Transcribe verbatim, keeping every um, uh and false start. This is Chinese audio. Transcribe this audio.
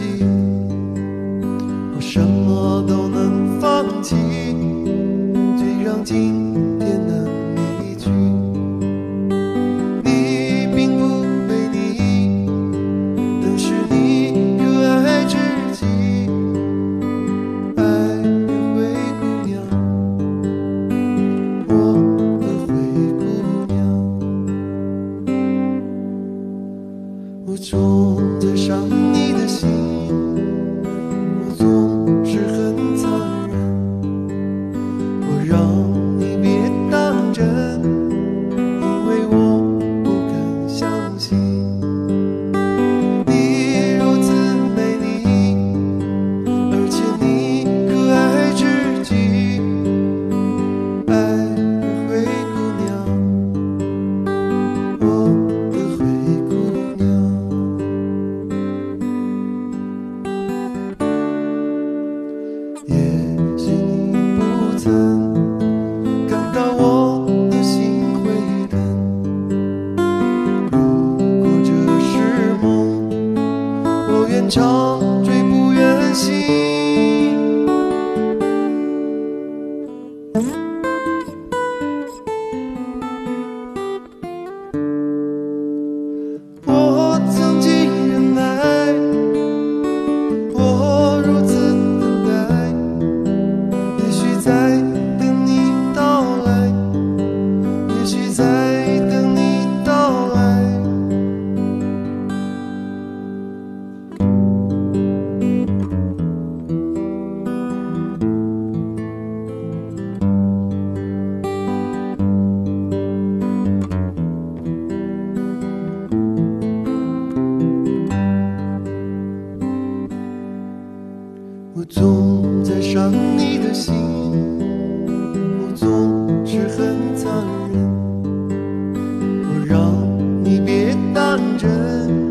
己，我什么都能放弃，就让今天能离去。你并不美丽，但是你可爱至极。爱的灰姑娘，我的灰姑娘，我种在伤你的心，我总是很残忍，我让你别当真，因为我不敢相信你如此美丽，而且你可爱至极。爱的灰姑娘，我的灰姑娘。也许你不曾感到我的心会疼，如果这是梦，我愿长醉不愿醒。我曾经忍耐，我如此等待，也许在等你到来，也许在等你到来。我总在伤你的心，我总是很残忍，我让你别当真。